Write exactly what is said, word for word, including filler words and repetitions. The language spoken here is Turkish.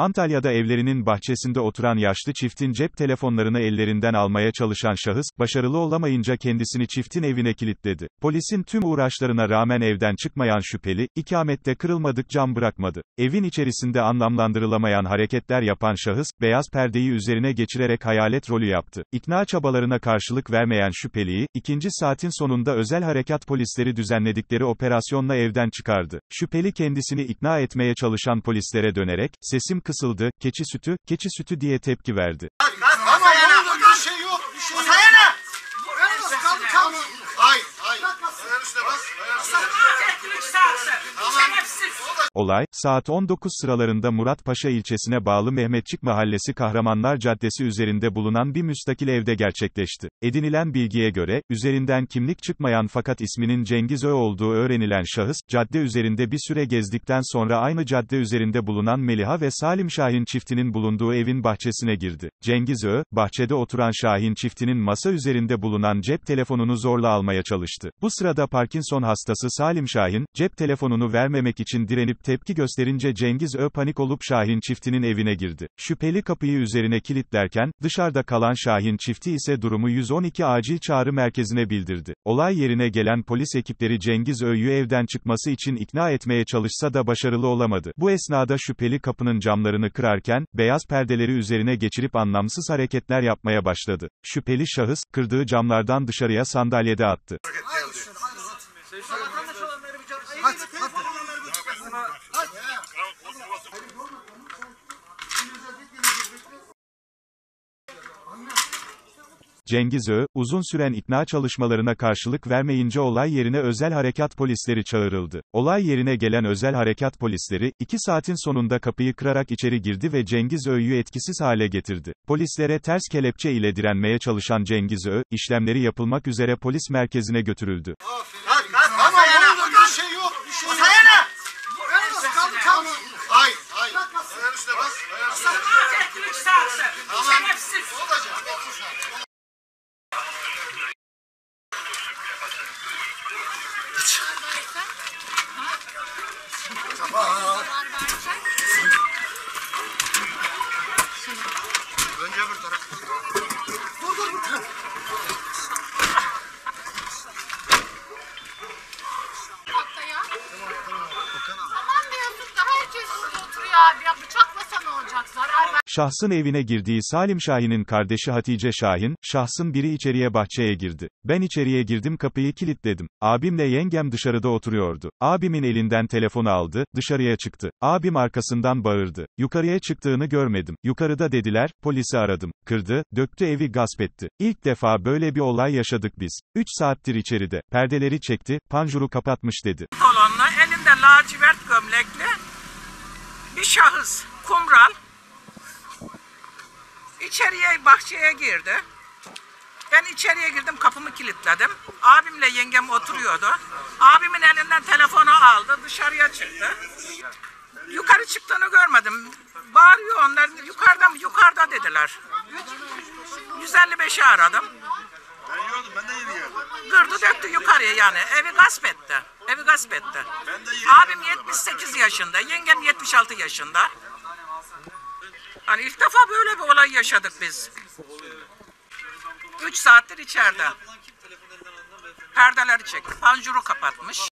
Antalya'da evlerinin bahçesinde oturan yaşlı çiftin cep telefonlarını ellerinden almaya çalışan şahıs, başarılı olamayınca kendisini çiftin evine kilitledi. Polisin tüm uğraşlarına rağmen evden çıkmayan şüpheli, ikamette kırılmadık cam bırakmadı. Evin içerisinde anlamlandırılamayan hareketler yapan şahıs, beyaz perdeyi üzerine geçirerek hayalet rolü yaptı. İkna çabalarına karşılık vermeyen şüpheliyi, ikinci saatin sonunda özel harekat polisleri düzenledikleri operasyonla evden çıkardı. Şüpheli kendisini ikna etmeye çalışan polislere dönerek, sesim kısıldı, keçi sütü, keçi sütü diye tepki verdi. Tamam oğlum, bir şey yok, bir şey yok. Sayana! Tamam. Ay, ay. Ayağın üstüne bas. Olay, saat on dokuz sıralarında Muratpaşa ilçesine bağlı Mehmetçik Mahallesi Kahramanlar Caddesi üzerinde bulunan bir müstakil evde gerçekleşti. Edinilen bilgiye göre, üzerinden kimlik çıkmayan fakat isminin Cengiz Ö olduğu öğrenilen şahıs, cadde üzerinde bir süre gezdikten sonra aynı cadde üzerinde bulunan Meliha ve Salim Şahin çiftinin bulunduğu evin bahçesine girdi. Cengiz Ö, bahçede oturan Şahin çiftinin masa üzerinde bulunan cep telefonunu zorla almaya çalıştı. Bu sırada Parkinson hastası Salim Şahin, cep telefonunu vermemek için direnip tepki gösterince Cengiz Ö panik olup Şahin çiftinin evine girdi. Şüpheli kapıyı üzerine kilitlerken, dışarıda kalan Şahin çifti ise durumu yüz on iki acil çağrı merkezine bildirdi. Olay yerine gelen polis ekipleri Cengiz Ö'yü evden çıkması için ikna etmeye çalışsa da başarılı olamadı. Bu esnada şüpheli kapının camlarını kırarken, beyaz perdeleri üzerine geçirip anlamsız hareketler yapmaya başladı. Şüpheli şahıs, kırdığı camlardan dışarıya sandalyede attı. Hadi, hadi. Cengiz Ö, uzun süren ikna çalışmalarına karşılık vermeyince olay yerine özel harekat polisleri çağrıldı. Olay yerine gelen özel harekat polisleri, iki saatin sonunda kapıyı kırarak içeri girdi ve Cengiz Ö'yü etkisiz hale getirdi. Polislere ters kelepçe ile direnmeye çalışan Cengiz Ö, işlemleri yapılmak üzere polis merkezine götürüldü. Hadi, hadi. Tamam oğlum, bir şey yok, bir şey yok. Sayana! Tamam. Ay, ay. Ayağın üstüne bas. Ayağın üstüne bas. Tamam. Olacak. Önce bir taraf. Dur dur bir taraf. Tamam diyorsun da herkes burada oturuyor abi ya, bıçaklasa ne olacak, zarar ver. Şahsın evine girdiği Salim Şahin'in kardeşi Hatice Şahin, şahsın biri içeriye bahçeye girdi. Ben içeriye girdim, kapıyı kilitledim. Abimle yengem dışarıda oturuyordu. Abimin elinden telefonu aldı, dışarıya çıktı. Abim arkasından bağırdı. Yukarıya çıktığını görmedim. Yukarıda dediler, polisi aradım. Kırdı, döktü, evi gasp etti. İlk defa böyle bir olay yaşadık biz. üç saattir içeride. Perdeleri çekti, panjuru kapatmış dedi. Salonla elinde lacivert gömlekli bir şahıs, kumral, içeriye bahçeye girdi. Ben içeriye girdim, kapımı kilitledim. Abimle yengem oturuyordu. Abimin elinden telefonu aldı, dışarıya çıktı. Yukarı çıktığını görmedim. Bağırıyor onlar, yukarıda mı? Yukarıda dediler. yüz elli beşi aradım. Ben yiyordum, ben de yeni geldim. Kırdı döktü yukarıya yani. Evi gasp etti. Evi gasp etti. Abim yetmiş sekiz yaşında, yengem yetmiş altı yaşında. Hani ilk defa böyle bir olay yaşadık biz. üç saattir içeride. Perdeleri çekti, panjuru kapatmış.